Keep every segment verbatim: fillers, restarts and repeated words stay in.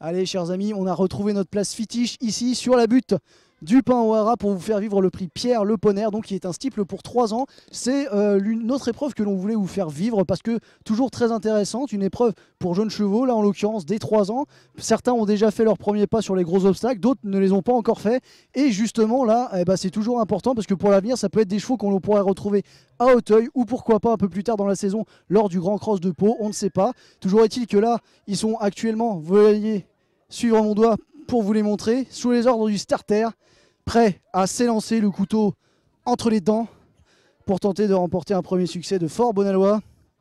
Allez, chers amis, on a retrouvé notre place fétiche ici sur la butte du Pain au Haras pour vous faire vivre le prix Pierre Le Ponnaire, donc qui est un steeple pour trois ans. C'est euh, une autre épreuve que l'on voulait vous faire vivre parce que toujours très intéressante, une épreuve pour jeunes chevaux, là en l'occurrence dès trois ans. Certains ont déjà fait leur premier pas sur les gros obstacles, d'autres ne les ont pas encore fait. Et justement là, eh ben, c'est toujours important parce que pour l'avenir, ça peut être des chevaux qu'on pourrait retrouver à Auteuil ou pourquoi pas un peu plus tard dans la saison lors du Grand Cross de Pau, on ne sait pas. Toujours est-il que là, ils sont actuellement, vous voyez, suivre mon doigt pour vous les montrer, sous les ordres du starter, prêt à s'élancer le couteau entre les dents pour tenter de remporter un premier succès de Fort Bonalois.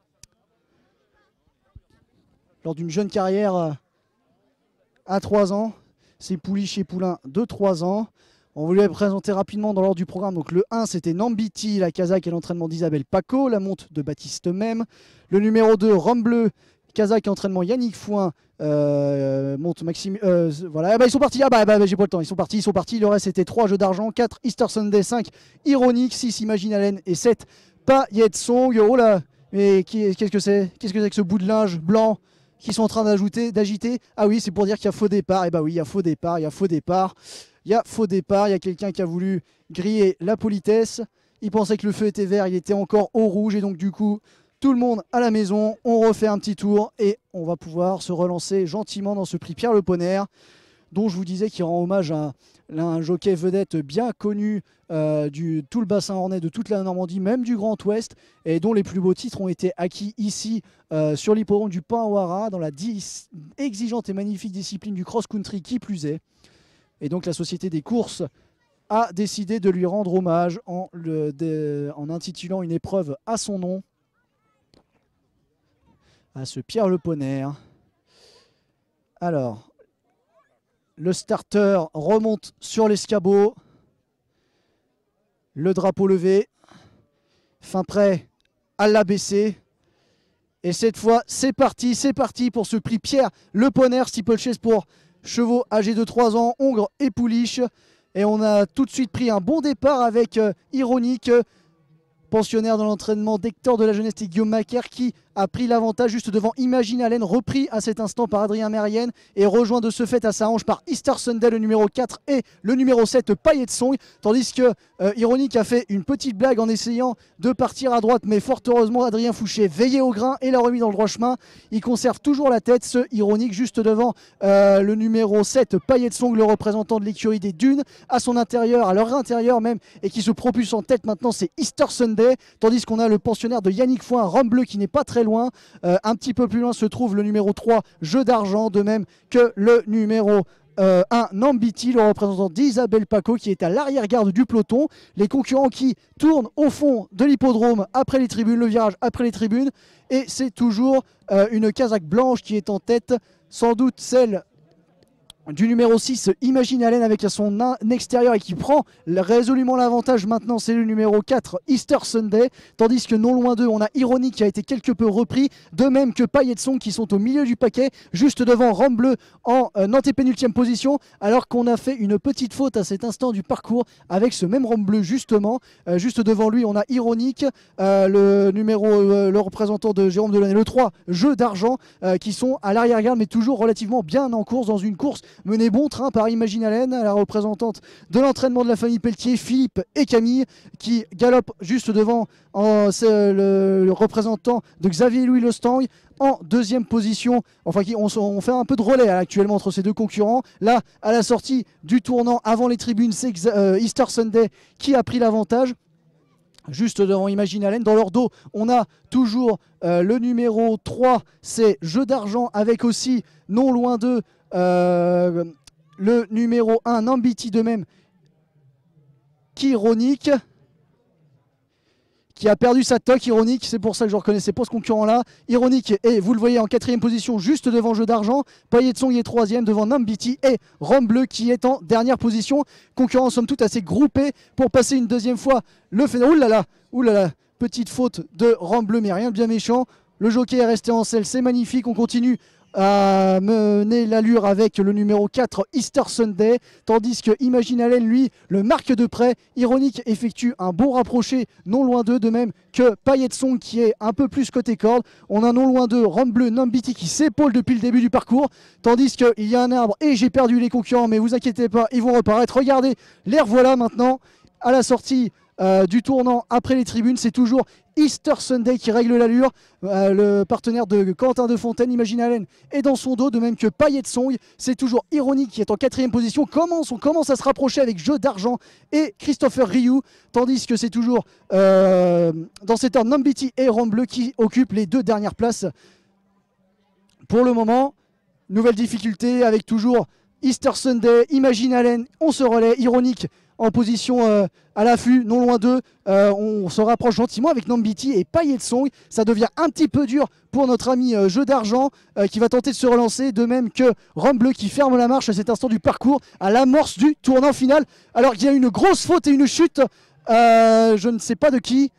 Lors d'une jeune carrière à trois ans, c'est Pouliche et Poulain de trois ans. On vous les présenter rapidement dans l'ordre du programme. Donc le un, c'était Nambiti, la Kazakh et l'entraînement d'Isabelle Paco, la monte de Baptiste Même. Le numéro deux, Rome Bleu, Kazakh et entraînement Yannick Fouin, euh, monte Maxime. Euh, voilà, ah bah, ils sont partis. Ah bah, bah, bah j'ai pas le temps. Ils sont partis. Ils sont partis. Le reste c'était trois jeux d'argent, quatre Easter Sunday, cinq Ironique, six Imagine Allen et sept Paillette Song. Oh là, mais qu'est-ce que c'est Qu'est-ce que c'est que ce bout de linge blanc qu'ils sont en train d'ajouter, d'agiter? Ah oui, c'est pour dire qu'il y a faux départ. Et bah oui, il y a faux départ. Il y a faux départ. Il y a faux départ. Il y a quelqu'un qui a voulu griller la politesse. Il pensait que le feu était vert. Il était encore au rouge et donc du coup. Tout le monde à la maison, on refait un petit tour et on va pouvoir se relancer gentiment dans ce prix Pierre Le Ponnaire, dont je vous disais qu'il rend hommage à, à un jockey vedette bien connu euh, du tout le bassin ornais de toute la Normandie, même du Grand Ouest, et dont les plus beaux titres ont été acquis ici euh, sur l'hippodrome du Pain au Haras, dans la exigeante et magnifique discipline du cross-country qui plus est. Et donc la Société des courses a décidé de lui rendre hommage en, le, de, en intitulant une épreuve à son nom, à ce Pierre Le Ponnaire. Alors, le starter remonte sur l'escabeau. Le drapeau levé. Fin prêt à l'abaisser. Et cette fois, c'est parti, c'est parti pour ce prix Pierre Le Ponnaire, steeplechase pour chevaux âgés de trois ans, Hongre et Pouliche. Et on a tout de suite pris un bon départ avec euh, Ironique, euh, pensionnaire dans l'entraînement d'Hector de la Jeunesse et Guillaume Macaire qui a pris l'avantage juste devant Imagine Allen, repris à cet instant par Adrien Mérienne et rejoint de ce fait à sa hanche par Easter Sunday le numéro quatre et le numéro sept Paillette Song, tandis que euh, Ironique a fait une petite blague en essayant de partir à droite, mais fort heureusement Adrien Fouché veillé au grain et l'a remis dans le droit chemin. Il conserve toujours la tête, ce Ironique, juste devant euh, le numéro sept Paillette Song, le représentant de l'écurie des Dunes, à son intérieur, à leur intérieur même, et qui se propulse en tête maintenant, c'est Easter Sunday, tandis qu'on a le pensionnaire de Yannick Fouin, Rome Bleu, qui n'est pas très loin. Euh, un petit peu plus loin se trouve le numéro trois, Jeu d'argent, de même que le numéro euh, un, Nambiti, le représentant d'Isabelle Paco, qui est à l'arrière-garde du peloton. Les concurrents qui tournent au fond de l'hippodrome après les tribunes, le virage après les tribunes. Et c'est toujours euh, une Kazakh blanche qui est en tête, sans doute celle du numéro six, Imagine Allen, avec son extérieur et qui prend résolument l'avantage maintenant, c'est le numéro quatre, Easter Sunday, tandis que non loin d'eux, on a Ironique qui a été quelque peu repris, de même que Paillette Song qui sont au milieu du paquet, juste devant Rome Bleu en euh, antépénultième position, alors qu'on a fait une petite faute à cet instant du parcours avec ce même Rome Bleu justement, euh, juste devant lui on a Ironique, euh, le numéro, euh, le représentant de Jérôme Delaunay, le trois, Jeu d'argent, euh, qui sont à l'arrière-garde mais toujours relativement bien en course dans une course mené bon train par Imagine Allen, la représentante de l'entraînement de la famille Pelletier, Philippe et Camille, qui galopent juste devant en, le, le représentant de Xavier Louis Lestang en deuxième position. Enfin, qui, on, on fait un peu de relais actuellement entre ces deux concurrents. Là, à la sortie du tournant avant les tribunes, c'est euh, Easter Sunday qui a pris l'avantage. Juste devant Imagine Allen, dans leur dos on a toujours euh, le numéro trois, c'est Jeu d'argent, avec aussi non loin d'eux euh, le numéro un, Nambiti, de même qu'Ironique, qui a perdu sa toque. Ironique, c'est pour ça que je ne reconnaissais pas ce concurrent là. Ironique est, vous le voyez, en quatrième position, juste devant Jeu d'argent. Paillette Song est troisième devant Nambiti et Rome Bleu qui est en dernière position. Concurrent somme toute assez groupé pour passer une deuxième fois le phénomène. Ouh là là, ouh là là, petite faute de Rome Bleu, mais rien de bien méchant. Le jockey est resté en selle, c'est magnifique. On continue à mener l'allure avec le numéro quatre Easter Sunday, tandis que Imagine Allen, lui, le marque de près. Ironique effectue un bon rapproché non loin d'eux, de même que Payet Song qui est un peu plus côté corde. On a non loin d'eux Rome Bleu, Nambiti qui s'épaule depuis le début du parcours, tandis qu'il y a un arbre et j'ai perdu les concurrents, mais vous inquiétez pas, ils vont reparaître. Regardez, les revoilà maintenant à la sortie Euh, du tournant après les tribunes. C'est toujours Easter Sunday qui règle l'allure. Euh, le partenaire de Quentin de Fontaine, Imagine Allen, est dans son dos, de même que Payet Song. C'est toujours Ironique qui est en quatrième position. Commence, on commence à se rapprocher avec Jeu d'Argent et Christopher Rioux, tandis que c'est toujours euh, dans cet ordre Nambiti et Rome Bleu qui occupent les deux dernières places. Pour le moment, nouvelle difficulté avec toujours Easter Sunday, Imagine Allen, on se relaie. Ironique en position euh, à l'affût, non loin d'eux. Euh, on se rapproche gentiment avec Nambiti et Payet Song. Ça devient un petit peu dur pour notre ami euh, Jeu d'Argent euh, qui va tenter de se relancer, de même que Rome Bleu qui ferme la marche à cet instant du parcours, à l'amorce du tournant final. Alors qu'il y a une grosse faute et une chute, euh, je ne sais pas de qui.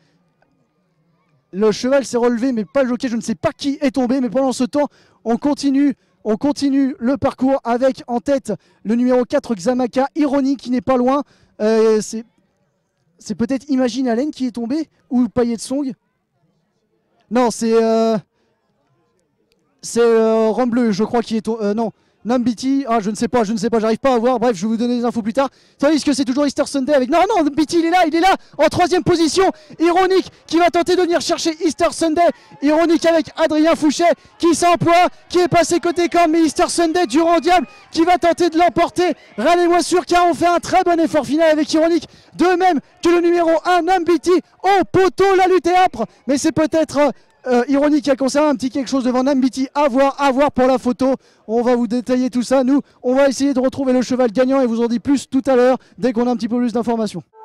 Le cheval s'est relevé, mais pas le jockey. Je ne sais pas qui est tombé, mais pendant ce temps, on continue. On continue le parcours avec en tête le numéro quatre Xamaka, Ironique qui n'est pas loin. Euh, c'est c'est peut-être Imagine Allen qui est tombé ou Payet Song. Non, c'est euh, c'est euh, Rome Bleu, je crois, qui est tombé. Euh, non, Nambiti, ah je ne sais pas, je ne sais pas, j'arrive pas à voir. Bref, je vais vous donner des infos plus tard. Tandis que c'est toujours Easter Sunday avec. Non, non, Nambiti, il est là, il est là, en troisième position. Ironique qui va tenter de venir chercher Easter Sunday. Ironique avec Adrien Fouchet qui s'emploie, qui est passé côté corps, mais Easter Sunday, Durand Diable qui va tenter de l'emporter. Rallez-moi sur car on fait un très bon effort final avec Ironique. De même que le numéro un, Nambiti. Oh, poteau, la lutte est âpre, mais c'est peut-être. Euh, Euh, Ironique qui a conservé un petit quelque chose devant Nambiti. À voir, à voir pour la photo. On va vous détailler tout ça. Nous, on va essayer de retrouver le cheval gagnant et vous en dit plus tout à l'heure dès qu'on a un petit peu plus d'informations.